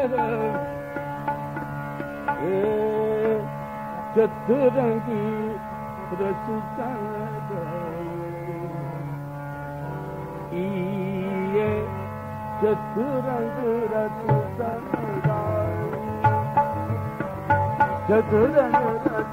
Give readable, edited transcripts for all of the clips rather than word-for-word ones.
चतुरंगी रस ये चतुरंग रस चतुरंग रस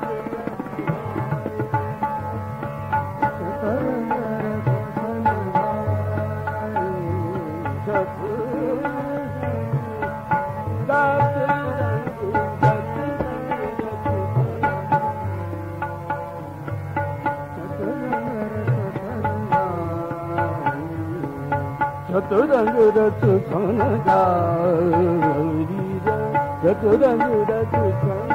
चतुरंग रस सन चतुरंग रस सन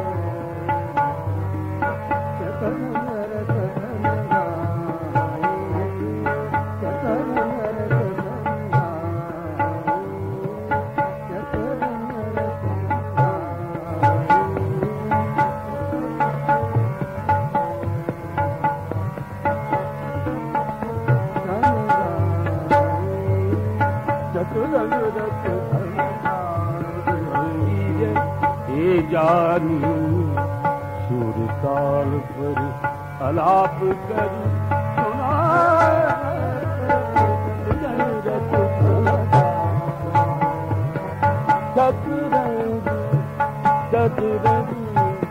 जानी सुर ताल पर अलाप करी सुना चतुरंगी चतुरंगी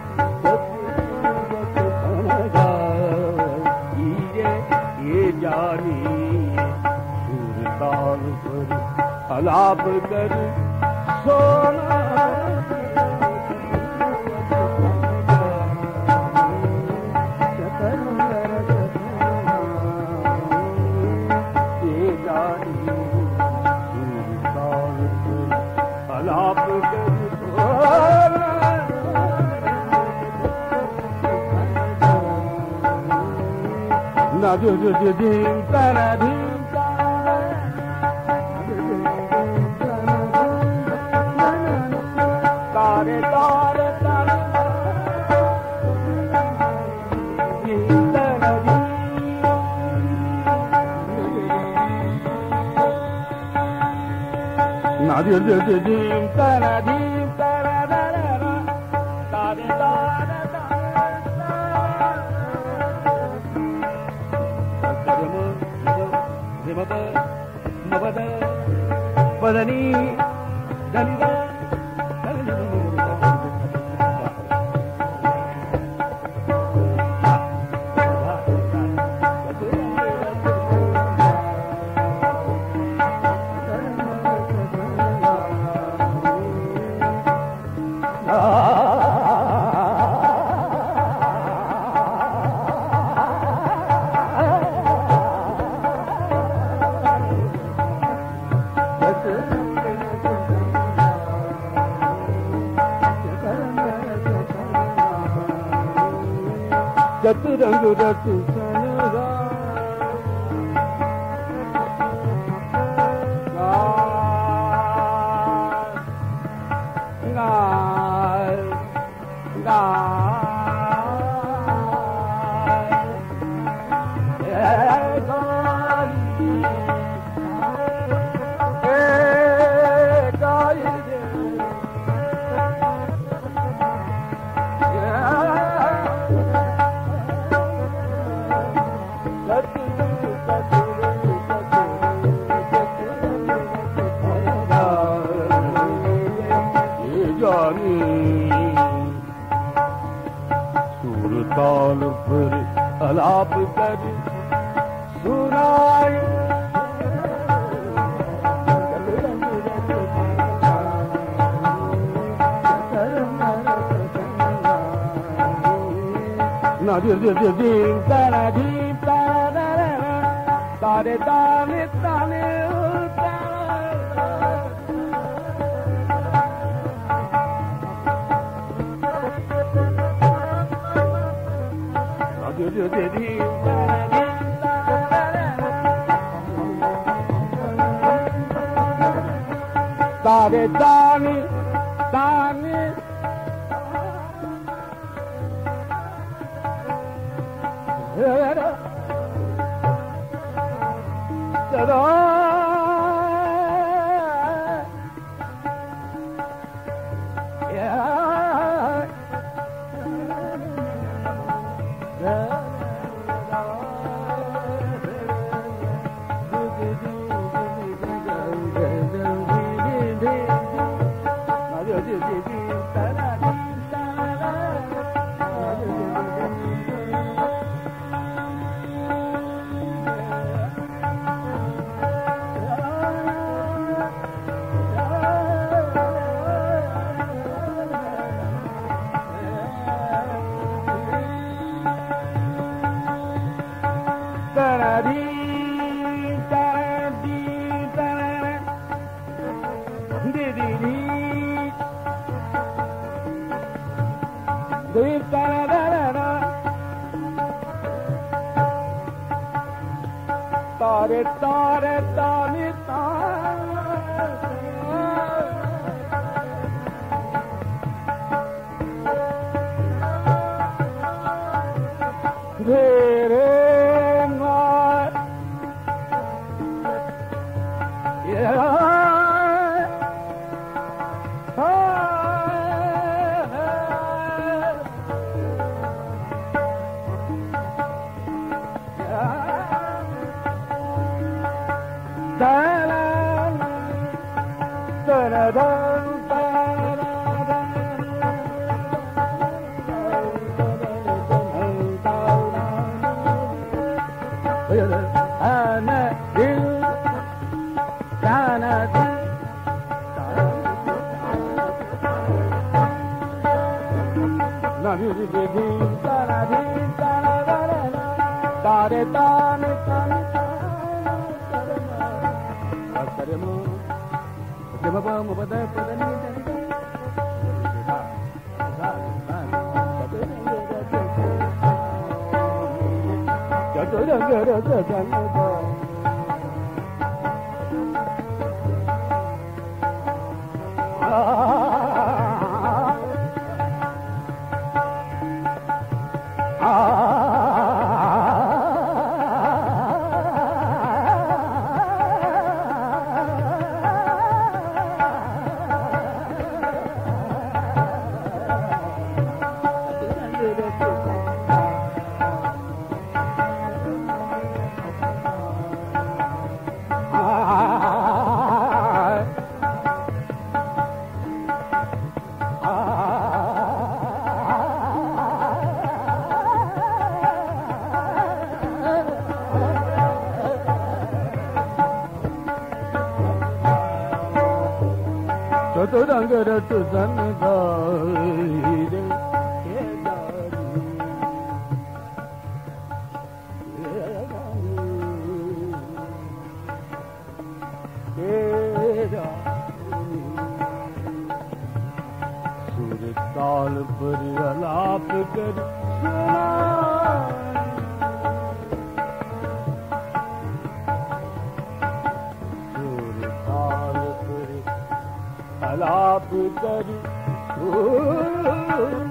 ये जानी सुर ताल पर अलाप करी सोना na do do do dim ta na dim ta ta re ta re ta dim ta na dim na do do do dim ta na dim ta ra ra ra ta re ta Badani, Dalida, चतुरंग रस सनगा सुर ताल पर अलाप कर सुनाई ना दी दी दी दी तारा दी तारा तारे तारे तारे तारे दानी दानी Tare tare tani tare re ma yeah ताल पर अलाप कर सुर ताल पर अलाप कर